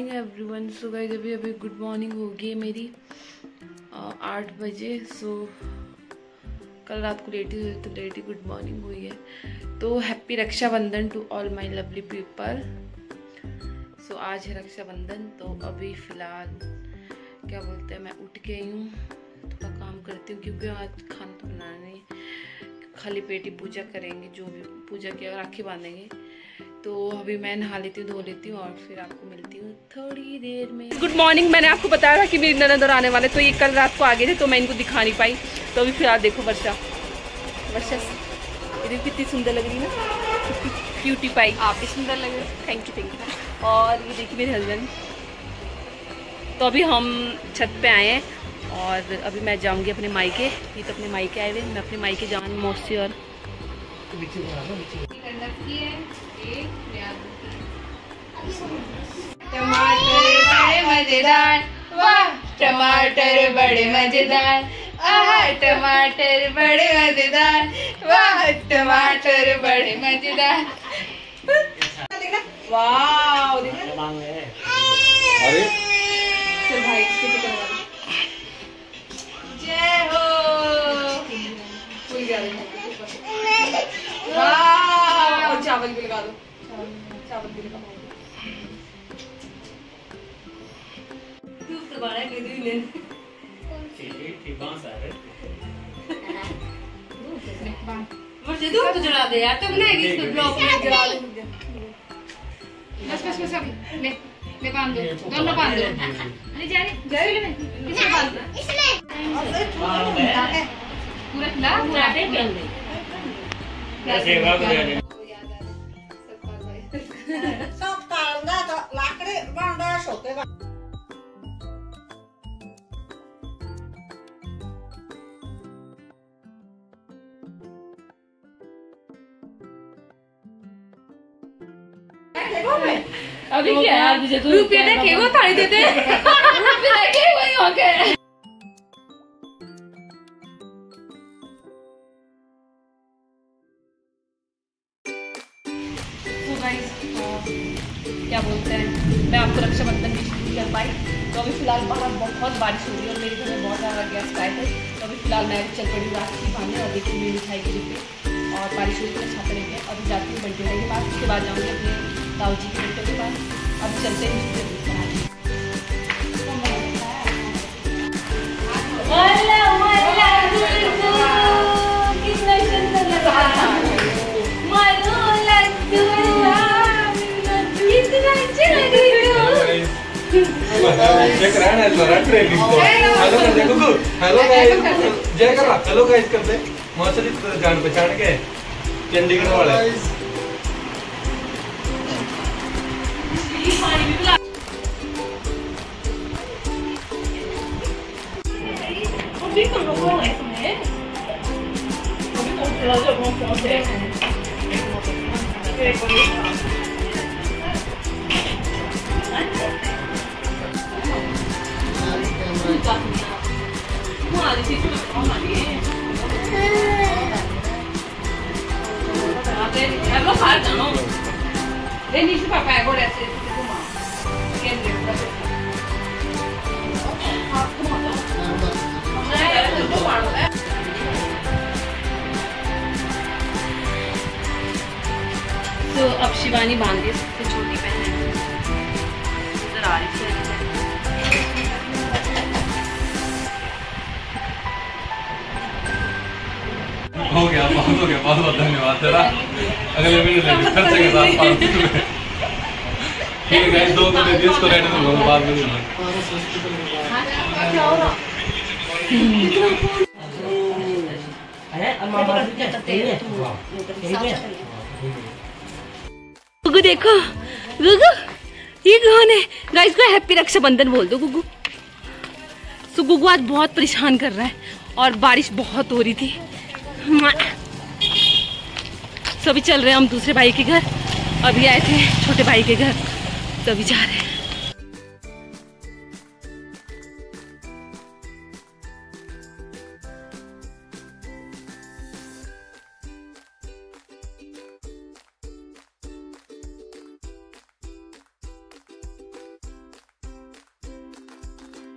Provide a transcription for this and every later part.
Morning everyone. So guys अभी good morning होगी मेरी 8 बजे। सो कल रात को लेट ही हुई तो लेट ही गुड मॉर्निंग हुई है। तो happy Rakshabandhan to all my lovely people. So आज है रक्षाबंधन। तो अभी फ़िलहाल क्या बोलते हैं, मैं उठ गई हूँ, थोड़ा काम करती हूँ क्योंकि आज खाना तो बनाना नहीं, खाली पेट ही पूजा करेंगे। जो भी पूजा किया राखी बांधेंगे। तो अभी मैं नहा लेती हूँ, धो लेती हूँ और फिर आपको मिलती हूँ थोड़ी देर में। Good morning. मैंने आपको बताया था कि मेरी ननद आने वाले, तो ये कल रात को आ गए थे तो मैं इनको दिखा नहीं पाई। तो अभी फिलहाल देखो वर्षा ये कितनी सुंदर लग रही है ना, क्यूटी पाई। आप भी सुंदर लग रहे हो, थैंक यू। और ये देखिए मेरे हस्बैंड। तो अभी हम छत पे आए हैं और अभी मैं जाऊंगी अपने मायके। ये तो अपने मायके आए हुए, मैं अपने मायके जाऊंगी मौसी और टमाटर बड़े मजेदार, वाह टमाटर बड़े मजेदार, आहा टमाटर बड़े मजेदार, वाह टमाटर बड़े मजेदार। वाह अरे चल भाई जय हो। वाह चावल भी लगा दो, चावल भी लगा दो। तो जला दे यार, तब बनाएगी इसको ब्लॉक में जला दे। बस अभी ले बांध दो, दोनों बांध दो। ले जा रे में किसे बांध दो, इसमें पूरा खिला पूरा दे पहन दे। कैसे भाग रहे हैं सब कालदा तो लाकड़े बांधा शोके बा। अभी क्या यार, मुझे तो रुपये देखे वो थाली देते रुपये देखे वही हो गए। तो गाइस क्या बोलते हैं, मैं आपको रक्षाबंधन की छुट्टी कर पाई। तो अभी फिलहाल बाहर बहुत बारिश हो रही है और मेरे घर में बहुत ज़्यादा गेस्ट आए थे। तो अभी फिलहाल मैं चल पड़ी राखी बांधने और देखिए मेरी मिठाई के डिब्बे और बारिश हो रही है, छाते लेंगे। अभी जाती हूँ बंटी भाई के पास, उसके बाद जाऊँगी अपने ताऊ जी के बेटे के पास। अब चलते हैं हेलो गाइस करते मौसम जान पहचान के चंडीगढ़ वाले। तो अब शिवानी बांध दी, सबसे छोटी बहन है, इधर आ रही थी। हो गया बहुत बहुत धन्यवाद तेरा। अगले महीने खर्चे के साथ 500 रुपए। ठीक है गाइस, 2 तो दे दिए, इसको रेट में बोलो बाद में दूंगा। गुगु देखो, गुगु ये कौन है गाइस? को हैप्पी रक्षाबंधन बोल दो गुगु। सो गुगु आज बहुत परेशान कर रहा है और बारिश बहुत हो रही थी। सभी चल रहे हैं हम दूसरे भाई के घर। अभी आए थे छोटे भाई के घर, तभी जा रहे हैं।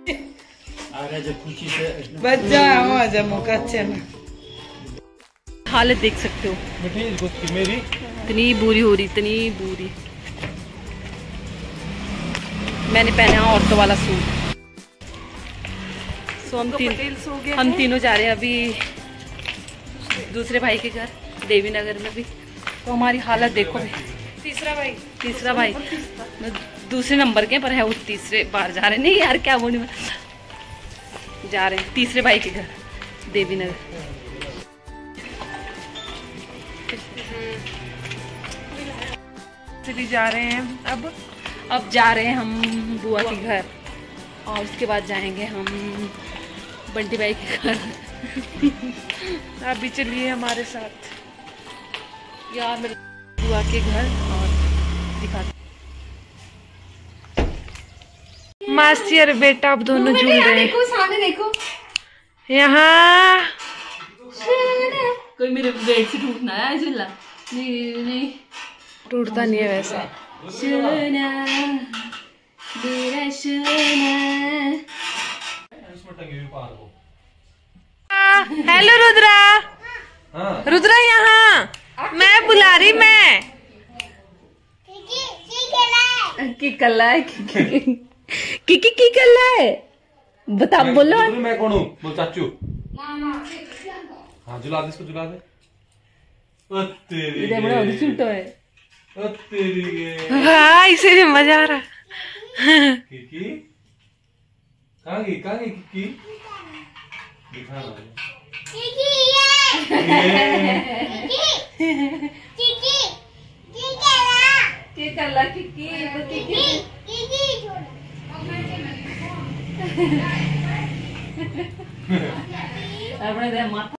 बच्चा आजा मौका अच्छा ना। हालत देख सकते हो मेरी इतनी बुरी हो रही, इतनी बुरी। मैंने पहना औरतों वाला सूट। सो हम तीनों जा रहे हैं अभी दूसरे भाई के घर देवी नगर में भी। तो हमारी हालत देखो। तीसरा भाई दूसरे नंबर के पर है, वो तीसरे बार जा रहे। नहीं यार क्या बोलूं मैं, जा रहे हैं तीसरे भाई के घर देवी नगर। चली जा रहे हैं अब जा रहे हैं हम बुआ के घर, और उसके बाद जाएंगे हम बंटी भाई के घर। आप भी चलिए हमारे साथ यार मेरे बुआ के घर, और दिखाते। मासी और बेटा अब दोनों झूल रहे हैं। देखो सामने देखो, यहाँ कोई मेरे बेड से टूटना है झूला। नहीं टूटता नहीं है वैसे। सोना मेरा सोना। हेलो रुद्रा। हाँ रुद्रा यहाँ मैं बुला रही। मैं की कला है की कला है, बता बोलो। मैं कौन हूँ? बोल चाचू। हाँ झुला दे इसको, झुला दे। तेरी छूटो है हाँ इसे भी मजा आ रहा। किकी कहाँ गई किकी? दिखा रहा की कला की अपने